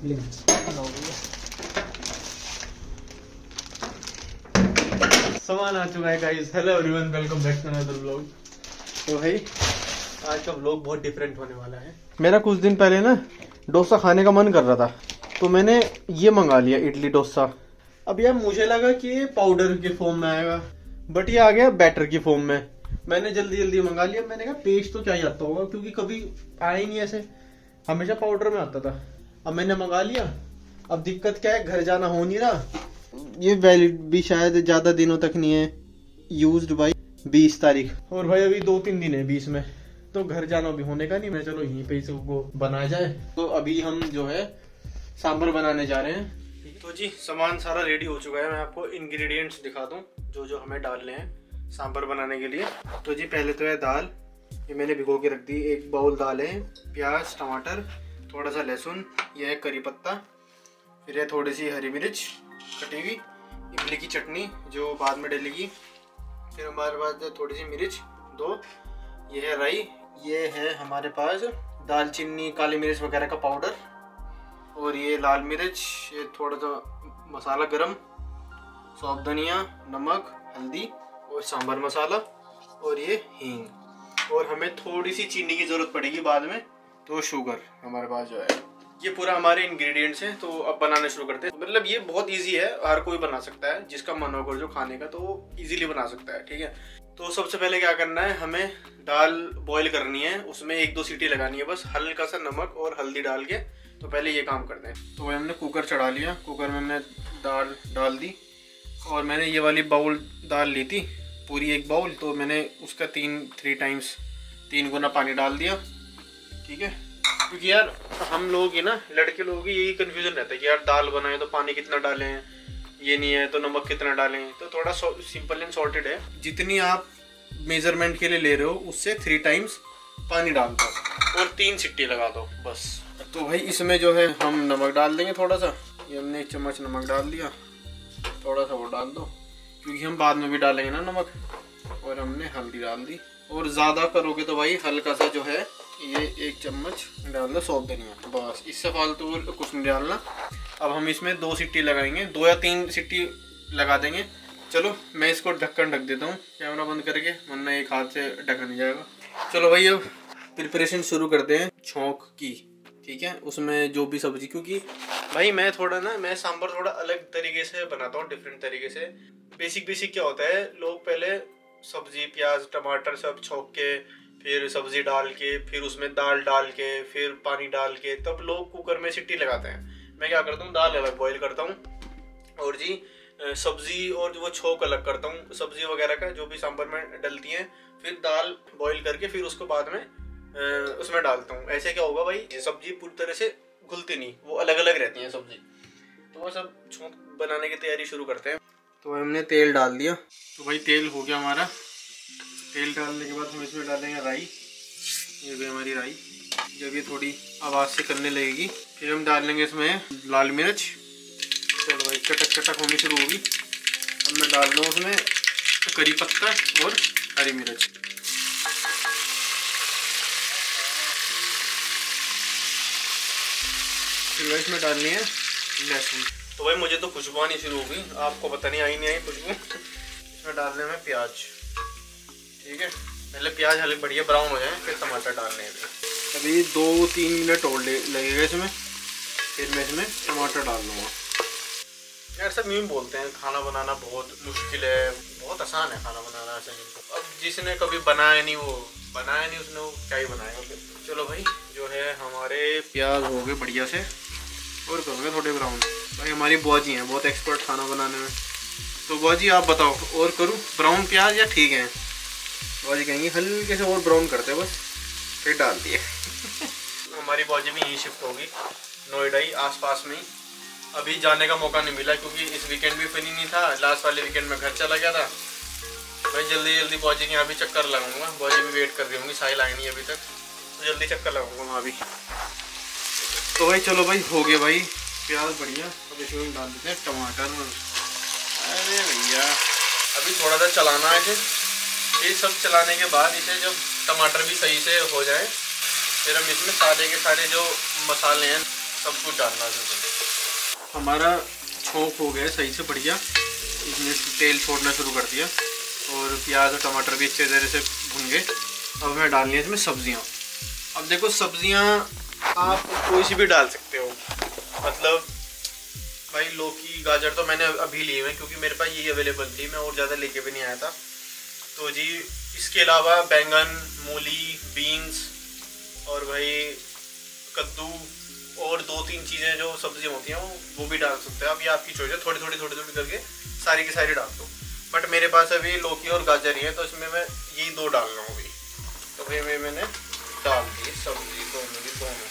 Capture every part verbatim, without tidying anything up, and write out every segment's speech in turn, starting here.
सामान आ चुका है guys. Hello everyone, welcome back to another vlog. तो भाई आज का व्लॉग बहुत डिफरेंट होने वाला है। मेरा कुछ दिन पहले ना डोसा खाने का मन कर रहा था, तो मैंने ये मंगा लिया इडली डोसा। अब यार मुझे लगा कि ये पाउडर के फॉर्म में आएगा, बट ये आ गया बैटर की फॉर्म में। मैंने जल्दी जल्दी मंगा लिया। मैंने कहा पेस्ट तो क्या ही आता होगा, क्योंकि कभी आया ही नहीं ऐसे, हमेशा पाउडर में आता था। अब मैंने मंगा लिया। अब दिक्कत क्या है, घर जाना हो नहीं रहा। ये वैलिड भी शायद ज्यादा दिनों तक नहीं है, यूज्ड बाई बीस तारीख, और भाई अभी दो तीन दिन है बीस में, तो घर जाना भी होने का नहीं। मैं चलो यहीं पे इसको बनाया जाए। तो अभी हम जो है सांभर बनाने जा रहे हैं। तो जी सामान सारा रेडी हो चुका है। मैं आपको इंग्रेडिएंट्स दिखा दूं जो जो हमें डालने हैं सांभर बनाने के लिए। तो जी पहले तो है दाल, ये मैंने भिगो के रख दी। एक बाउल दाल है, प्याज, टमाटर, थोड़ा सा लहसुन, यह है करी पत्ता, फिर है थोड़ी सी हरी मिर्च कटी हुई, इमली की चटनी जो बाद में डलेगी, फिर हमारे पास थोड़ी सी मिर्च दो, ये है राई, ये है हमारे पास दालचीनी, काली मिर्च वगैरह का पाउडर, और ये लाल मिर्च, ये थोड़ा सा मसाला गरम, सौंफ, धनिया, नमक, हल्दी और सांभर मसाला, और ये हींग। और हमें थोड़ी सी चीनी की जरूरत पड़ेगी बाद में, तो शुगर हमारे पास जो है। ये पूरा हमारे इंग्रेडिएंट्स हैं। तो अब बनाने शुरू करते हैं। मतलब ये बहुत इजी है, हर कोई बना सकता है, जिसका मन होगा जो खाने का तो वो इजीली बना सकता है। ठीक है, तो सबसे पहले क्या करना है, हमें दाल बॉईल करनी है, उसमें एक दो सीटी लगानी है बस, हल्का सा नमक और हल्दी डाल के। तो पहले ये काम करते हैं। तो हमने कुकर चढ़ा लिया, कुकर में हमने दाल डाल दी, और मैंने ये वाली बाउल दाल ली थी पूरी एक बाउल, तो मैंने उसका तीन थ्री टाइम्स तीन गुना पानी डाल दिया। ठीक है, क्योंकि यार हम लोग ही ना, लड़के लोगों की यही कंफ्यूजन रहता है कि यार दाल बनाए तो पानी कितना डालें, ये नहीं है तो नमक कितना डालें। तो थोड़ा सिंपल एंड सॉर्टेड है, जितनी आप मेजरमेंट के लिए ले रहे हो उससे थ्री टाइम्स पानी डाल दो और तीन सिट्टी लगा दो बस। तो भाई इसमें जो है हम नमक डाल देंगे थोड़ा सा, ये हमने एक चम्मच नमक डाल दिया, थोड़ा सा वो डाल दो क्योंकि हम बाद में भी डालेंगे ना नमक। और हमने हल्दी डाल दी, और ज़्यादा करोगे तो भाई हल्का सा जो है ये एक चम्मच डाल दो सौंफ, धनिया, बस, इससे फालतू कुछ नहीं डालना। अब हम इसमें दो सीटी लगाएंगे, दो या तीन सीटी लगा देंगे। चलो मैं इसको ढक्कन ढक देता हूँ कैमरा बंद करके, वरना एक हाथ से ढका नहीं जाएगा। चलो भाई अब प्रिपरेशन शुरू करते हैं छौंक की। ठीक है, उसमें जो भी सब्जी, क्योंकि भाई मैं थोड़ा ना मैं सांभर थोड़ा अलग तरीके से बनाता हूँ, डिफरेंट तरीके से। बेसिक बेसिक क्या होता है, लोग पहले सब्जी प्याज टमाटर सब छौंक के, फिर सब्जी डाल के, फिर उसमें दाल डाल के, फिर पानी डाल के, तब लोग कुकर में सीटी लगाते हैं। मैं क्या करता हूँ, दाल अलग बॉईल करता हूँ, और जी सब्जी और जो वो छोंक अलग करता हूँ सब्जी वगैरह का जो भी सांभर में डलती हैं, फिर दाल बॉईल करके फिर उसको बाद में उसमें डालता हूँ। ऐसे क्या होगा भाई, सब्जी पूरी तरह से घुलती नहीं, वो अलग अलग रहती हैं सब्जी। तो वो सब छोंक बनाने की तैयारी शुरू करते हैं। तो हमने तेल डाल दिया। तो भाई तेल हो गया हमारा। तेल डालने के बाद हम इसमें डालेंगे राई, ये भी हमारी राई। जब ये थोड़ी आवाज़ से करने लगेगी फिर हम डालेंगे इसमें लाल मिर्च। चलो भाई चटक चटक होनी शुरू होगी। अब मैं डाल दूँ उसमें करी पत्ता और हरी मिर्च। फिर इसमें डालनी है लहसुन। तो भाई मुझे तो खुशबू आनी शुरू हो गई, आपको पता नहीं आई नहीं आई खुशबू। इसमें डालने में प्याज। ठीक है, पहले प्याज हल्के बढ़िया ब्राउन हो जाए, फिर टमाटर डालने हैं। अभी दो तीन मिनट और लगेगा इसमें, फिर मैं इसमें टमाटर डाल दूँगा। यार सब यूँ बोलते हैं खाना बनाना बहुत मुश्किल है, बहुत आसान है खाना बनाना ऐसे। अब जिसने कभी बनाया नहीं वो बनाया नहीं, उसने वो क्या ही बनाएगा फिर। चलो भाई जो है हमारे प्याज हो गए बढ़िया से, और करूँगे थोड़े ब्राउन। भाई हमारी बुआ जी हैं बहुत एक्सपर्ट खाना बनाने में। तो बुआ जी आप बताओ, और करूँ ब्राउन प्याज या ठीक है? बुआ जी कहेंगी हल्के से और ब्राउन करते बस, फिर डाल दिए। हमारी बुआ जी भी यहीं शिफ्ट होगी, नोएडा ही आसपास में ही। अभी जाने का मौका नहीं मिला क्योंकि इस वीकेंड भी फ्री नहीं था, लास्ट वाले वीकेंड में घर चला गया था। भाई जल्दी जल्दी बुआ जी के यहाँ भी चक्कर लगाऊंगा, बुआ जी भी वेट कर रही होंगी, साहिल आई नहीं अभी तक, तो जल्दी चक्कर लगाऊंगा वहाँ भी। तो भाई चलो भाई हो गए भाई प्याज बढ़िया। अब इसमें डाल देते हैं टमाटर। अरे भैया अभी थोड़ा सा चलाना है इसे, ये सब चलाने के बाद इसे जब टमाटर भी सही से हो जाए, फिर हम इसमें सारे के सारे जो मसाले हैं सब कुछ डालना है। हमारा छोंक हो गया सही से बढ़िया, इसमें तेल छोड़ना शुरू कर दिया और प्याज और टमाटर भी अच्छे तरह से भून गए। अब मैं डालनी है इसमें सब्जियां। अब देखो सब्जियां आप कोई सी भी डाल सकते हो, मतलब भाई लौकी गाजर तो मैंने अभी लिए हैं क्योंकि मेरे पास यही अवेलेबल थी, मैं और ज़्यादा लेके भी नहीं आया था। तो जी इसके अलावा बैंगन, मूली, बीन्स और भाई कद्दू और दो तीन चीज़ें जो सब्जियां होती हैं वो वो भी डाल सकते हैं। अब ये आपकी चॉइस है, थोड़ी थोड़ी थोड़ी थोड़ी करके सारी की सारी डाल दो। बट मेरे पास अभी लौकी और गाजर ही है तो इसमें मैं यही दो डाल रहा हूँ अभी। तो भाई मैं मैंने डाल दी सब्जी दोनों भी दोनों।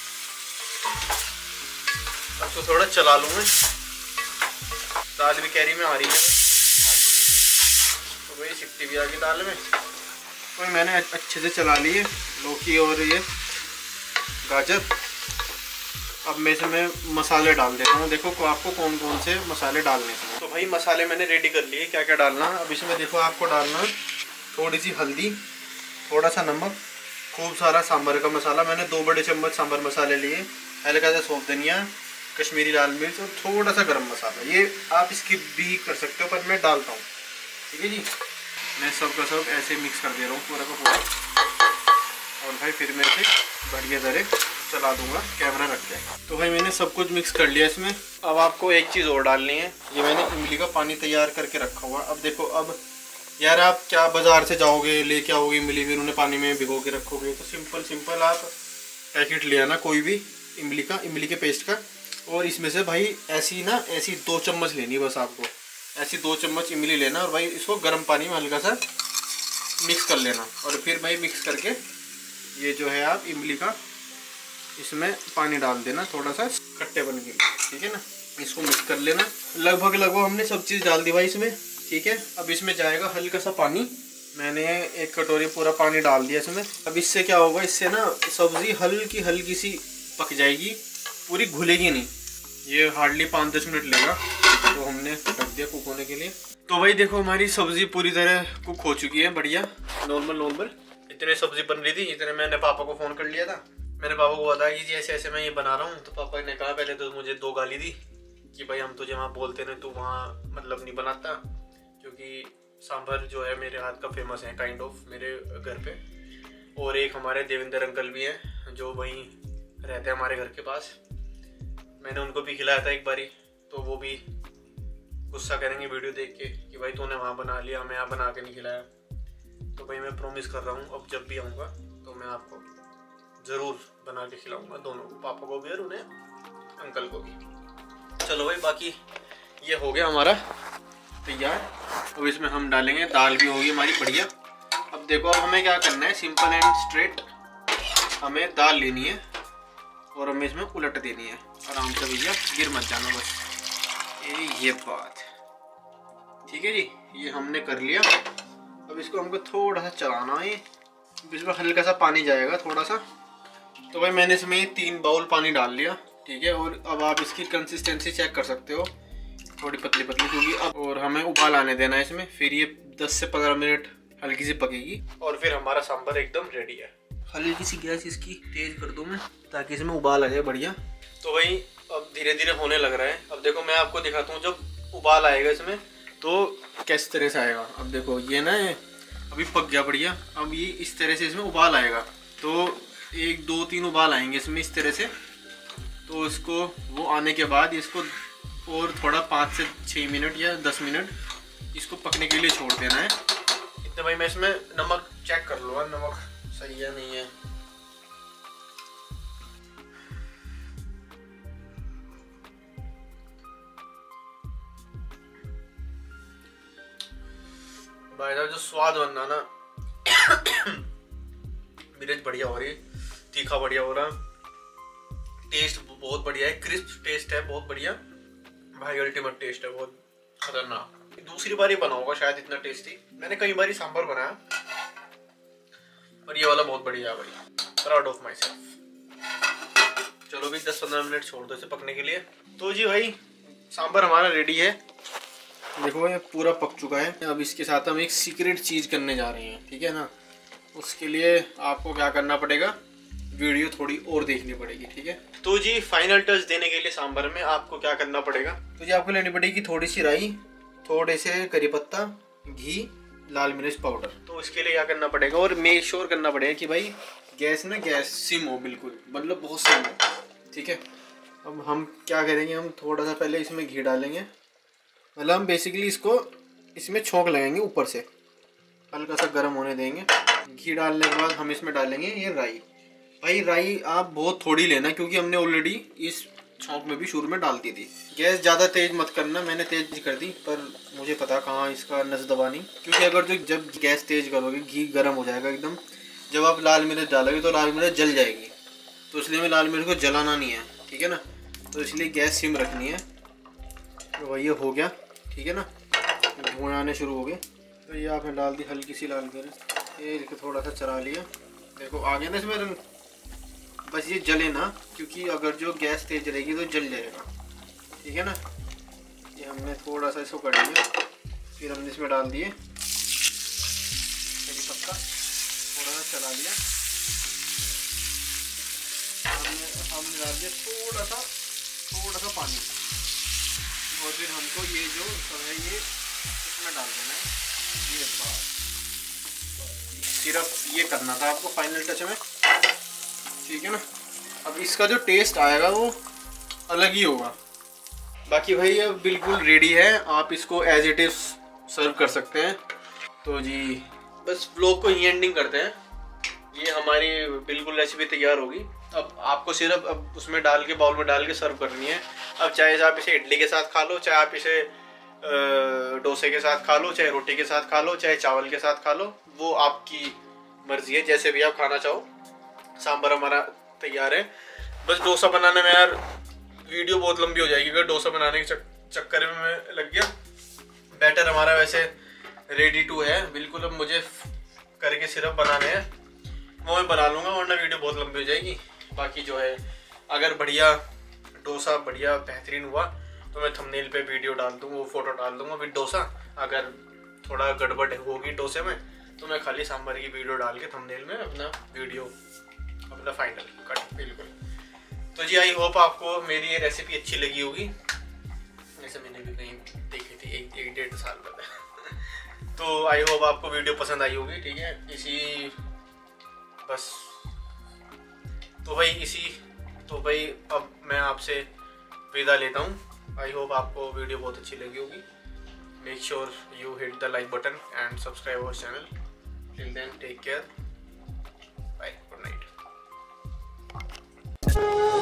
अब तो थोड़ा चला लूँ मैं, दाल भी कैरी में आ रही है तो भाई सिक्टी भी आ गई दाल में। तो मैंने अच्छे से चला ली है लौकी और ये गाजर। अब मैं इसमें मसाले डाल देता हूँ, देखो को आपको कौन कौन से मसाले डालने हैं। तो भाई मसाले मैंने रेडी कर लिए, क्या क्या डालना। अब इसमें देखो आपको डालना थोड़ी सी हल्दी, थोड़ा सा नमक, खूब सारा सांभर का मसाला। मैंने दो बड़े चम्मच सांभर मसाले लिए, हल्का सा सौंफ धनिया, कश्मीरी लाल मिर्च और थोड़ा सा गरम मसाला। ये आप स्किप भी कर सकते हो पर मैं डालता हूँ, ठीक है जी। मैं सब का सब ऐसे मिक्स कर दे रहा हूँ पूरा का पूरा। और भाई फिर मैं इसे बढ़िया तरह चला दूंगा, कैमरा रख के। तो भाई मैंने सब कुछ मिक्स कर लिया इसमें। अब आपको एक चीज़ और डालनी है, ये मैंने इमली का पानी तैयार करके रखा हुआ। अब देखो, अब यार आप क्या बाज़ार से जाओगे लेके आओगे इमली, फिर उन्हें पानी में भिगो के रखोगे, तो सिंपल सिंपल आप पैकेट ले आना कोई भी इमली का, इमली के पेस्ट का। और इसमें से भाई ऐसी ना ऐसी दो चम्मच लेनी बस आपको, ऐसी दो चम्मच इमली लेना और भाई इसको गर्म पानी में हल्का सा मिक्स कर लेना। और फिर भाई मिक्स करके ये जो है आप इमली का इसमें पानी डाल देना थोड़ा सा खट्टे बन के, ठीक है ना। इसको मिक्स कर लेना। लगभग लगभग हमने सब चीज़ डाल दी भाई इसमें, ठीक है। अब इसमें जाएगा हल्का सा पानी, मैंने एक कटोरी पूरा पानी डाल दिया इसमें। अब इससे क्या होगा, इससे ना सब्ज़ी हल्की हल्की सी पक जाएगी, पूरी घुलेगी नहीं। ये हार्डली पाँच दस मिनट लेगा, तो हमने रख दिया कुक होने के लिए। तो भाई देखो हमारी सब्ज़ी पूरी तरह कुक हो चुकी है, बढ़िया नॉर्मल नॉर्मल इतने सब्ज़ी बन रही थी। इतने मैंने पापा को फ़ोन कर लिया था, मैंने पापा को बताया कि जी ऐसे ऐसे मैं ये बना रहा हूँ। तो पापा ने कहा पहले तो मुझे दो गाली दी कि भाई हम तुझे वहाँ बोलते नहीं, तू वहाँ मतलब नहीं बनाता, क्योंकि सांभर जो है मेरे हाथ का फेमस है काइंड ऑफ मेरे घर पे। और एक हमारे देवेंद्र अंकल भी हैं जो वहीं रहते हैं हमारे घर के पास, मैंने उनको भी खिलाया था एक बारी, तो वो भी गुस्सा करेंगे वीडियो देख के कि भाई तूने वहाँ बना लिया, हमें यहाँ बना के नहीं खिलाया। तो भाई मैं प्रॉमिस कर रहा हूँ अब जब भी आऊँगा तो मैं आपको ज़रूर बना के खिलाऊँगा, दोनों को, पापा को भी और उन्हें अंकल को भी। चलो भाई बाकी ये हो गया हमारा तैयार। अब इसमें हम डालेंगे, दाल भी होगी हमारी बढ़िया। अब देखो अब हमें क्या करना है, सिंपल एंड स्ट्रेट हमें दाल लेनी है और हमें इसमें उलट देनी है आराम से, भैया गिर मत जाना बस, ये ये बात, ठीक है जी। ये हमने कर लिया। अब इसको हमको थोड़ा सा चलाना है, इसमें हल्का सा पानी जाएगा थोड़ा सा। तो भाई मैंने इसमें तीन बाउल पानी डाल लिया, ठीक है। और अब आप इसकी कंसिस्टेंसी चेक कर सकते हो, थोड़ी पतली पतली, क्योंकि अब और हमें उबाल आने देना है इसमें। फिर ये दस से पंद्रह मिनट हल्की सी पकेगी और फिर हमारा सांभर एकदम रेडी है। हल्की सी गैस इसकी तेज कर दूं मैं ताकि इसमें उबाल आ जाए बढ़िया। तो भाई अब धीरे धीरे होने लग रहा है। अब देखो मैं आपको दिखाता हूँ जब उबाल आएगा इसमें तो किस तरह से आएगा। अब देखो ये ना अभी पक गया बढ़िया। अब ये इस तरह से इसमें उबाल आएगा, तो एक दो तीन उबाल आएंगे इसमें इस तरह से। तो इसको वो आने के बाद इसको और थोड़ा पाँच से छः मिनट या दस मिनट इसको पकने के लिए छोड़ देना है। इतने भाई मैं इसमें नमक चेक कर लूँगा, नमक सही है नहीं है। भाई साहब जो स्वाद बनना ना मिर्च बढ़िया हो रही, तीखा बढ़िया हो रहा, टेस्ट बहुत बढ़िया है, क्रिस्प टेस्ट है बहुत बढ़िया भाई, अल्टीमेट टेस्ट है, बहुत खतरनाक। दूसरी बार ही बनाऊंगा शायद इतना टेस्टी। मैंने कई बार सांभर बनाया और ये वाला बहुत बढ़िया है भाई, प्राउड ऑफ माई सेल्फ। चलो भी दस पंद्रह मिनट छोड़ दो इसे पकने के लिए। तो जी भाई सांभर हमारा रेडी है, देखो ये पूरा पक चुका है। अब इसके साथ हम एक सीक्रेट चीज़ करने जा रहे हैं, ठीक है ना। उसके लिए आपको क्या करना पड़ेगा, वीडियो थोड़ी और देखनी पड़ेगी, ठीक है। तो जी फाइनल टच देने के लिए सांभर में आपको क्या करना पड़ेगा, तो जी आपको लेनी पड़ेगी थोड़ी सी राई, थोड़े से करी पत्ता, घी, लाल मिर्च पाउडर। तो इसके लिए क्या करना पड़ेगा, और मेक श्योर करना पड़ेगा कि भाई गैस ना गैस सिम हो, बिल्कुल मतलब बहुत सिम हो, ठीक है। अब हम क्या करेंगे, हम थोड़ा सा पहले इसमें घी डालेंगे, मतलब हम बेसिकली इसको इसमें छोंक लगाएंगे, ऊपर से हल्का सा गर्म होने देंगे। घी डालने के बाद हम इसमें डालेंगे ये राई। भाई राई आप बहुत थोड़ी लेना, क्योंकि हमने ऑलरेडी इस छोंक में भी शुरू में डाल दी थी। गैस ज़्यादा तेज मत करना, मैंने तेज कर दी, पर मुझे पता कहाँ इसका नस दबानी, क्योंकि अगर जो जब गैस तेज करोगे घी गर्म हो जाएगा एकदम, जब आप लाल मिर्च डालोगे तो लाल मिर्च जल जाएगी, तो इसलिए हमें लाल मिर्च को जलाना नहीं है, ठीक है ना। तो इसलिए गैस सिम रखनी है। तो वही हो गया, ठीक है ना, धुएँ आने शुरू हो गए। तो ये आपने डाल दी हल्की सी लाल मिर्च, ये थोड़ा सा चला लिया, देखो आ गया ना इसमें रंग। बस ये जले ना, क्योंकि अगर जो गैस तेज रहेगी तो जल जाएगा, ठीक है ना। ये हमने थोड़ा सा इसको कर लिया, फिर हमने इसमें डाल दिए करी पत्ता, थोड़ा सा चला लिया, हमने हमने डाल दिया थोड़ा सा थोड़ा सा पानी, और फिर हमको ये जो सब है ये इसमें डाल देना है। ये सिर्फ ये करना था आपको फाइनल टच में, ठीक है ना। अब इसका जो टेस्ट आएगा वो अलग ही होगा। बाकी भाई अब बिल्कुल रेडी है, आप इसको एज इट इज सर्व कर सकते हैं। तो जी बस ब्लॉग को ही एंडिंग करते हैं। ये हमारी बिल्कुल रेसिपी तैयार होगी। अब आपको सिर्फ अब उसमें डाल के बाउल में डाल के सर्व करनी है। अब चाहे आप इसे इडली के साथ खा लो, चाहे आप इसे डोसे के साथ खा लो, चाहे रोटी के साथ खा लो, चाहे चावल के साथ खा लो, वो आपकी मर्जी है, जैसे भी आप खाना चाहो। सांभर हमारा तैयार है। बस डोसा बनाने में यार वीडियो बहुत लंबी हो जाएगी, अगर डोसा बनाने के चक्कर में मैं लग गया। बैटर हमारा वैसे रेडी टू है बिल्कुल, अब मुझे करके सिर्फ बनाने हैं, वो मैं बना लूँगा, वरना वीडियो बहुत लंबी हो जाएगी। बाकी जो है अगर बढ़िया डोसा बढ़िया बेहतरीन हुआ तो मैं थंबनेल पे वीडियो डाल दूँगा, वो फोटो डाल दूँगा विद डोसा। अगर थोड़ा गड़बड़ होगी डोसे में तो मैं खाली सांभर की वीडियो डाल के थंबनेल में अपना वीडियो अपना फाइनल कट बिल्कुल। तो जी आई होप आपको मेरी ये रेसिपी अच्छी लगी होगी, जैसे मैंने भी कहीं देखी थी एक एक डेढ़ साल पहले। तो आई होप आपको वीडियो पसंद आई होगी, ठीक है। इसी बस तो भाई इसी तो भाई अब मैं आपसे विदा लेता हूँ। आई होप आपको वीडियो बहुत अच्छी लगी होगी। Make sure you hit the like button and subscribe our channel. Till then, take care. Bye. Good night.